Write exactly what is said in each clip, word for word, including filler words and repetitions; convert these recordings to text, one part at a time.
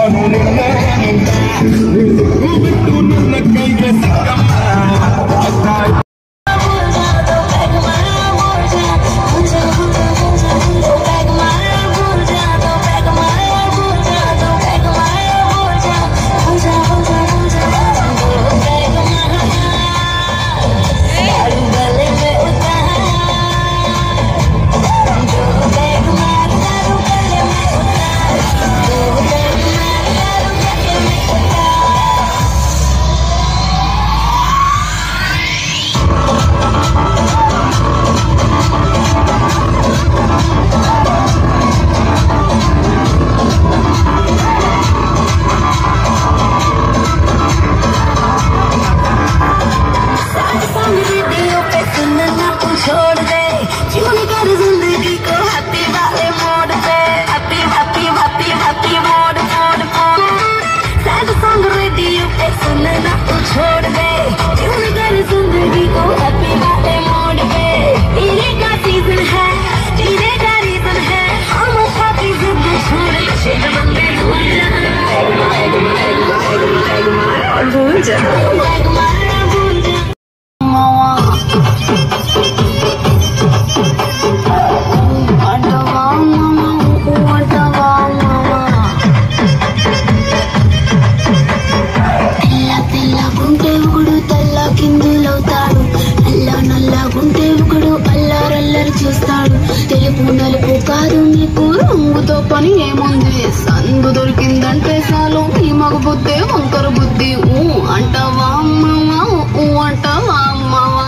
తెలుపు నలుపు కాదు మీకు రంగుతో పని ఏముంది సందు దొరికిందంటే చాలు ఈ మగ బుద్ధి వంకర బుద్ధి ఊ అంటావా అమ్మవా ఊ అంటావా అమ్మవా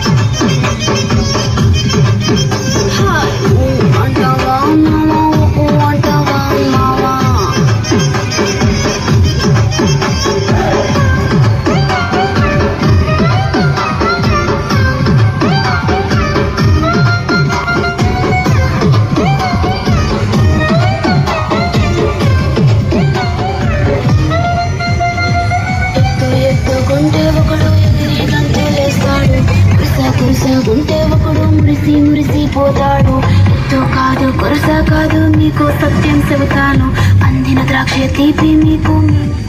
ఊ అంటావా అమ్మవా ఊ అంటావా అమ్మవా ఉంటే ఒకడు మురిసి మురిసిపోతాడు ఎత్తు కాదు కొరస కాదు మీకు సత్యం చెబుతాను అందిన ద్రాక్ష తీపి మీకు